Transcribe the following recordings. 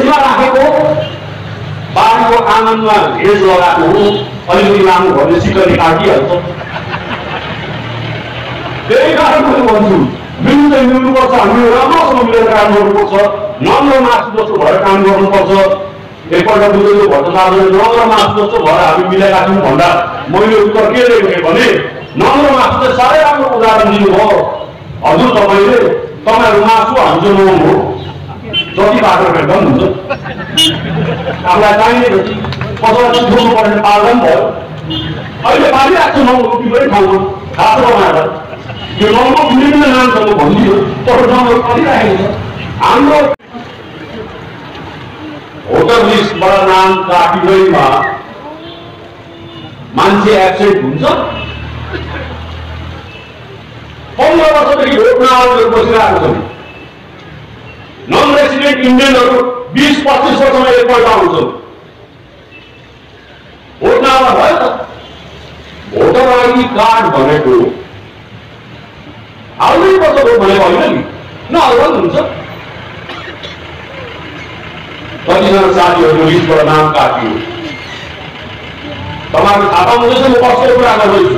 फ्रिजमा राखेको बारीको आँगनमा हेज लगाएको हो, अलिकति लामो भने सिक्कली काटिहाल्छ। त्यही कारण मैले भन्छु मिल्नुपर्छ, हामीले राम्रोसँग मिलेर काम गर्नुपर्छ, नम्र मासु जस्तो भएर काम गर्नुपर्छ। एकपल्ट बुझेको भट्टाचार्यले नम्र मासु जस्तो भएर हामी मिलेका छौँ भन्दा मैले उत्तर के दिएँ भने नम्र मासु चाहिँ साह्रै राम्रो उदाहरण दिनुभयो। हजुर तपाईँहरू मासु हाम्रो नौम हो, जति बाटो भेट्दा पनि हुन्छ, आफूलाई चाहिने जति कसैलाई छोड्नु पर्ने पाल्दा पनि भयो। अहिले पालिरहेको छु 9 रुपियाँ पनि ठाउँमा खासो बनाएर यो 9 विभिन्न नामसँग भनिदियो तर नम्बर परिरहेको छ। हाम्रो भोटर लिस्टबाट नाम काटिँदैमा मान्छे एब्सेन्ट हुन्छ। 15 वर्षदेखि भोट नहालेर बसिरहेको छन्। नन रेसिडेन्ट इन्डियनहरू 20-25 वर्षमा एकपल्ट आउँछन्। भोट नहाल्दा भयो त। भोटर आइडी कार्ड भनेको हाल्नै पर्छ भोट भनेको होइन नि, नहाल्दा पनि हुन्छ। कतिजना साथीहरू लिस्टबाट नाम काटियो, तपाईँहरू थाहा पाउनुहुँदैछ म कसको कुरा गर्दैछु।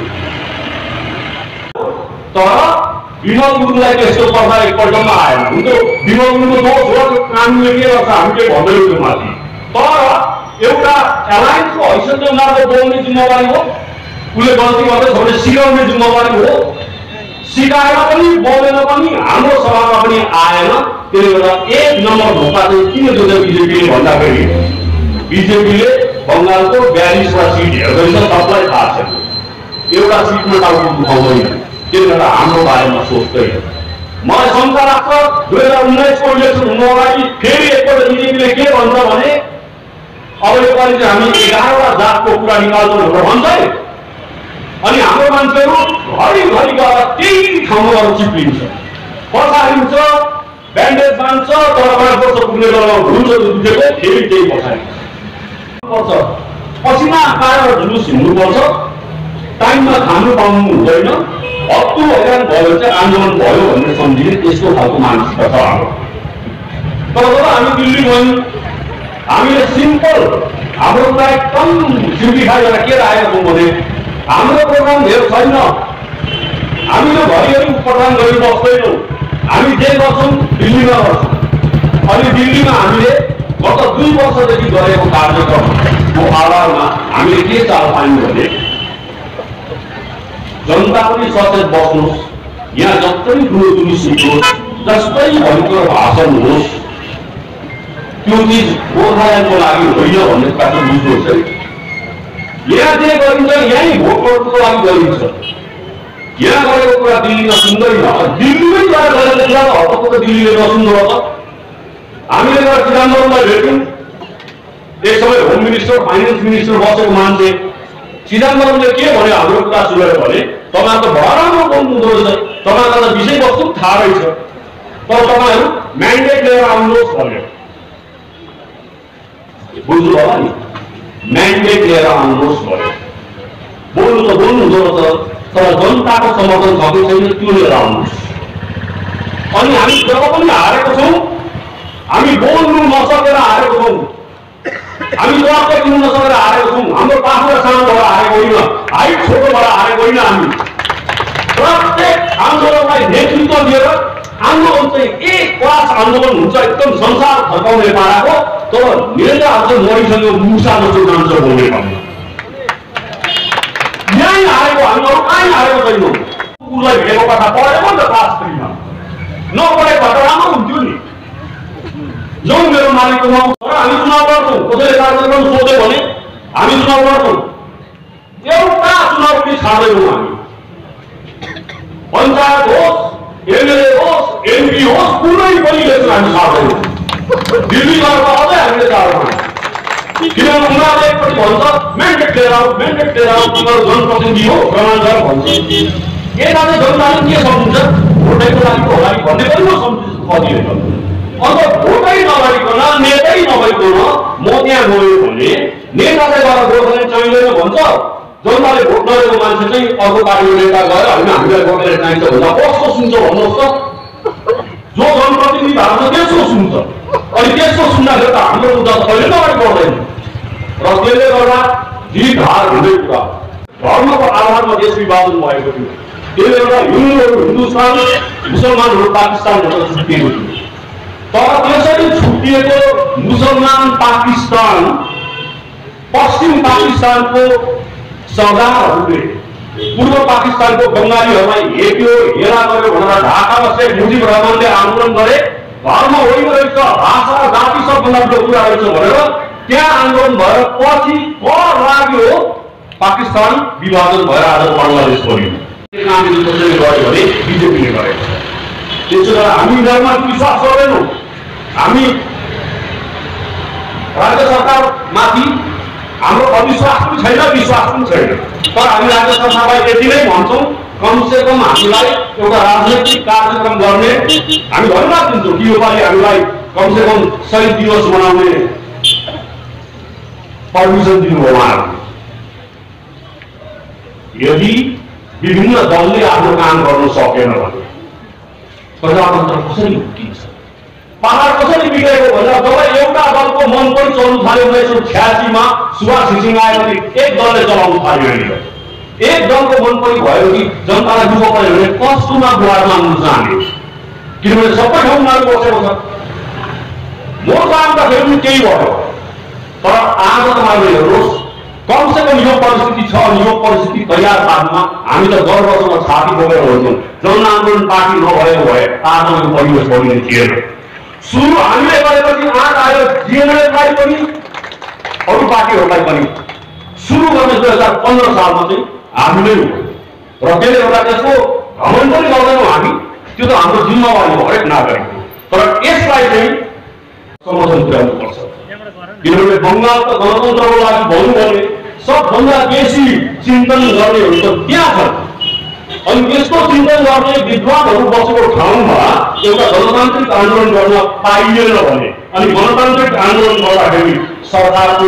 तर विमल गुरुङलाई त्यस्तो पर्दा एकपल्टमा आएन। हुन्थ्यो विमल गुरुङको दोष हो, कानुनले के गर्छ हामी के भन्दैनौँ त्यो माथि। तर एउटा एलायन्सको हैसियतले उनीहरूको बोल्ने जिम्मेवारी हो, उसले गल्ती गर्दैछ भने सिकाउने जिम्मेवारी हो। सिकाएर पनि बोलेन पनि हाम्रो सभामा पनि आएन। त्यसले गर्दा 1 नम्बर धोका चाहिँ किन दिन्छ बिजेपीले भन्दाखेरि बिजेपीले बङ्गालको 42वटा सिट हेर्दैछ, सबलाई थाहा छ एउटा सिटमा टाउको दुखाउँदैन। त्यसले गर्दा हाम्रो बारेमा सोच्दैन। मलाई शङ्का लाग्छ 2019को इलेक्सन हुनु अगाडि फेरि एकपल्ट बिजेपीले के भन्छ भने अब योपालि चाहिँ हामी 11वटा जातको कुरा निकाल्छौँ भनेर भन्छ है। अनि हाम्रो मान्छेहरू घरिघरि गएर त्यही ठाउँमा गएर चिप्लिन्छ, पछाडिन्छ, ब्यान्डेज बाँध्छ, तर 5 वर्ष पुग्ने बेलामा घुम्छ दुखेको फेरि त्यही पछाडिन्छ। पसिना पाएर जुलुस हिँड्नुपर्छ, टाइममा खानु पाउनु हुँदैन, हत्तु हैरान भयो चाहिँ आन्दोलन भयो भन्ने सम्झिने त्यस्तो खालको मानसिकता छ हाम्रो। तर जब हामी दिल्ली गयौँ हामीले सिम्पल हाम्रो कुरा एकदम सिम्प्लिफाई गरेर के राखेको छौँ भने हाम्रो प्रोग्राम धेर छैन, हामीले घरिघरि उपप्रधान गरी बस्दैनौँ, हामी जे गर्छौँ दिल्लीमा गर्छौँ। अनि दिल्लीमा हामीले गत 2 वर्षदेखि गरेको कार्यक्रमको आधारमा हामीले के चाल पायौँ भने जनता पनि सचेत बस्नुहोस्, यहाँ जस्तै ठुलो जुलुस होस्, जस्तै भयङ्कर भाषण होस्, त्यो चिज गोर्खाल्यान्डको लागि होइन भन्ने कुरा चाहिँ बुझ्नुहोस् है। यहाँ जे गरिन्छ यहीँ भोटको लागि गरिन्छ। यहाँ गरेको कुरा दिल्लीमा सुन्दैन, दिल्लीमै गएर गरेको कुरा त हतपत दिल्लीले नसुन्नु होला। हामीले गएर चिदम्बरमलाई भेट्यौँ, एक समय होम मिनिस्टर फाइनेन्स मिनिस्टर बसेको मान्छे चिदम्बरमले के भन्यो हाम्रो कुरा सुनेर भने तपाईँहरू त भराम्रो बोल्नु हुँदो रहेछ, तपाईँहरूलाई त विषयवस्तु थाहा रहेछ, तर तपाईँहरू म्यान्डेट लिएर आउनुहोस् भन्यो। बुझ्नु होला नि, म्यान्डेट लिएर आउनुहोस् भन्यो। बोल्नु त बोल्नु हुँदो रहेछ, तर जनताको समर्थन छ कि छैन त्यो लिएर आउनुहोस्। अनि हामी जब पनि हारेको छौँ, हामी बोल्नु नसकेर हारेको छौँ, हामी जवाब दिनु नसकेर हारेको छौँ। हाम्रो पाखुरा सानो भएर हारेको होइन, हाइट छोटो भएर हारेको होइन। हामी प्रत्येक आन्दोलनलाई नेतृत्व दिएर आन्दोलन चाहिँ एक क्लास आन्दोलन हुन्छ, एकदम संसार फर्काउने पाराको। तर नेताहरू चाहिँ मरिसक्यो मुसा जस्तो जान्छ बोल्ने भन्नु। यहीँ हारेको हामी, अरू कहीँ हारेको छैनौँ। उसलाई भेटेको कथा पढेको नि त क्लास 3मा, नपढेको भए त राम्रो हुन्थ्यो नि। जो मेरो मालिकको नाउँ छ, हामी चुनाव लड्छौँ। कसैले कार्यक्रम सोध्यो भने हामी चुनाव लड्छौँ, एउटा चुनाव पनि छाड्दैनौँ हामी। पञ्चायत होस्, एमएलए होस्, एमपी होस्, कुनै पनि इलेक्सन हामी छाड्दैनौँ। दिल्ली गएर अझै हामीले छाड्छौँ, किनभने उनीहरूले एकपट्टि भन्छ म्यान्डेट लिएर आऊ, म्यान्डेट लिएर आऊ, तिमीहरू जनप्रतिनिधि हो प्रमाण गर भन्छ। यता चाहिँ जनताले के सम्झिन्छ, भोटैको लागि होला कि भन्ने पनि म सम्झिन्छु कतिले। अन्त भोटै नगरिकन नेतै नभइकन म त्यहाँ गयो भने नेता चाहिँ गएर गोर्खाल्यान्ड चाहिँदैन भन्छ, जनताले भोट नदिएको मान्छे चाहिँ अर्को पार्टीको नेता गएर होइन हामीलाई गोर्खाल्यान्ड चाहिन्छ भन्दा कस्तो सुन्छ भन्नुहोस् त। जो जनप्रतिनिधि भएको छ त्यसो सुन्छ, अनि त्यसो सुन्दाखेरि त हाम्रो मुद्दा कहिले पनि अगाडि बढ्दैन र त्यसले गर्दा जीतहार हुँदै कुरा धर्मको आधारमा देश विभाजन भएको थियो। त्यसले गर्दा हिन्दूहरू हिन्दुस्तान मुसलमानहरू पाकिस्तानबाट छुट्टिएको थियो। तर त्यसरी छुट्टिएको मुसलमान पाकिस्तान पश्चिम पाकिस्तानको सरदारहरूले पूर्व पाकिस्तानको बङ्गालीहरूलाई हेप्यो हेला गर्यो भनेर ढाकामा शेख मुजिब रहमानले आन्दोलन गरे। धर्म होइन रहेछ, भाषा जाति सबभन्दा ठुलो कुरा रहेछ भनेर त्यहाँ आन्दोलन भएर पछि कर लाग्यो, पाकिस्तान विभाजन भएर आज बङ्गलादेश बन्यो। कामले कसैले गर्यो भने बिजेपीले गरेको छ। त्यसो गर्दा हामी यिनीहरूमा विश्वास गर्दैनौँ। हामी राज्य सरकारमाथि हाम्रो अविश्वास पनि छैन, विश्वास पनि छैन। तर हामी राज्य सरकारलाई यति नै भन्छौँ, कमसेकम हामीलाई एउटा राजनैतिक कार्यक्रम गर्ने हामी धन्यवाद दिन्छौँ कि योपालि हामीलाई कमसेकम शहीद दिवस मनाउने पर्मिसन दिनुभयो उहाँहरूले। यदि विभिन्न दलले आफ्नो काम गर्न सकेन भने प्रजातन्त्र कसरी हुर्किन्छ, पहाड कसरी बिग्रेको भनेर जब एउटा दलको मन पनि चल्नु थाल्यो 1986 मा सुभाष घिसिङ आएपछि एक दलले चलाउनु थाल्यो। एक दलको मन पनि भयो कि जनतालाई दुःख पर्यो भने कस्तोमा गुहार माग्नु जाने, किनभने सबै ठाउँ माग बसेको छ। मोर्चा आउँदाखेरि पनि केही भयो। तर आज तपाईँले हेर्नुहोस्, कमसेकम यो परिस्थिति छ, यो परिस्थिति तयार पार्नमा हामी त गर्वसँग छाती बोकेर हुन्छौँ। जनआन्दोलन पार्टी नभएको भए आज यो परिवेश बनिने थिएन। सुरु हामीले गरेपछि आज आयो जिएनएलएफलाई पनि अरू पार्टीहरूलाई पनि सुरु गर्ने 2015 सालमा चाहिँ हामी नै हो। र त्यसले गर्दा त्यसको घमण्ड पनि गर्दैनौँ हामी, त्यो त हाम्रो जिम्मेवारी हो हरेक नागरिकको। तर यसलाई चाहिँ समर्थन पुर्याउनुपर्छ, किनभने बङ्गाल त गणतन्त्रको लागि भन्नु भने सबभन्दा बेसी चिन्तन गर्नेहरू त त्यहाँ छन्। अनि त्यस्तो चिन्तन गर्ने विद्वानहरू बसेको ठाउँमा एउटा गणतान्त्रिक आन्दोलन गर्न पाइएन भने अनि गणतान्त्रिक आन्दोलन गर्दाखेरि सरकारको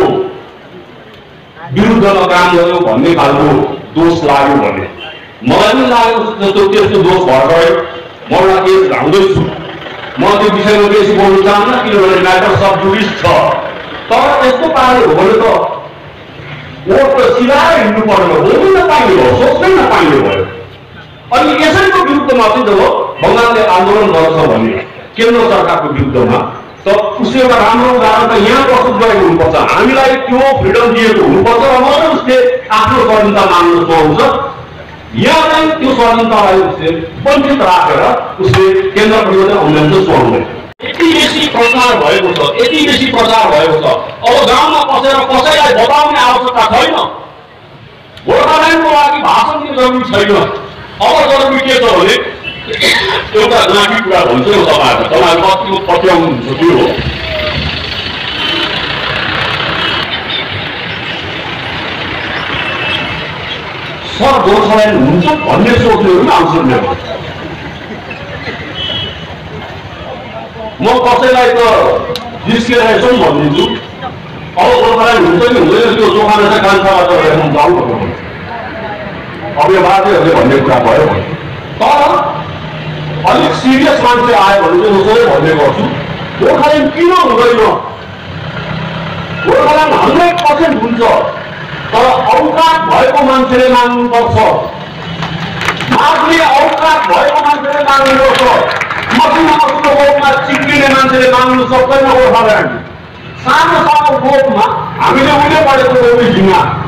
विरुद्धमा काम गर्यो भन्ने खालको दोष लाग्यो भने मलाई पनि लागेको जस्तो त्यस्तो दोष भयो। म एउटा केस राख्दैछु, म त्यो विषयमा बेसी बोल्नु चाहन्न किनभने म्याटर सब जुडिस छ। तर यस्तो पाराले हो भने त वोट त सिधाएर हिँड्नु पर्ने, बोल्नु नपाइने भयो, सोच्नै नपाइने भयो। अनि यसैको विरुद्धमा चाहिँ जब बङ्गालले आन्दोलन गर्छ भने केन्द्र सरकारको विरुद्धमा त उसले एउटा राम्रो उदाहरण त यहाँ प्रस्तुत गरेको हुनुपर्छ। हामीलाई त्यो फ्रिडम दिएको हुनुपर्छ र मात्रै उसले आफ्नो स्वाधीनता माग्न पाउँछ। यहाँ चाहिँ त्यो स्वाधीनतालाई उसले वञ्चित राखेर उसले केन्द्रप्रति अम्ल्याउन सुहाउँदैन। यति बेसी प्रचार भएको छ, यति बेसी प्रचार भएको छ, अब गाउँमा बसेर कसैलाई बताउने आवश्यकता छैन। गोर्खाल्यान्डको लागि भाषण दिने जरुरी छैन। अब जरुरी के छ भने एउटा गाँठी कुरा भन्छ नि तपाईँहरू कतिको पत्याउनुहुन्छ त्यो हो। सर गोर्खाल्यान्ड हुन्छ भन्ने सोच्नेहरू पनि आउँछन् मेरो। म कसैलाई त जिस्केर यसो पनि भनिदिन्छु, अब गोर्खाल्यान्ड हुन्छ कि हुँदैन त्यो जोखाना चाहिँ कान्छाबाट जाउँ भन्नु। अब यो बाजेहरूले भन्ने कुरा भयो भने तर अलिक सिरियस मान्छे आयो भने चाहिँ उसैले भन्ने गर्छु, गोर्खाल्यान्ड किन हुँदैन? गोर्खाल्यान्ड 100% हुन्छ, तर औकात भएको मान्छेले माग्नुपर्छ। माग्ने औकात भएको मान्छेले माग्नुपर्छ। मसिनो गोठमा चिक्रिने मान्छेले माग्नु सक्दैन। गोर्खाल्यान्ड सानो सानो गोठमा हामीले उहिले पढेको एउटा झिङ्गा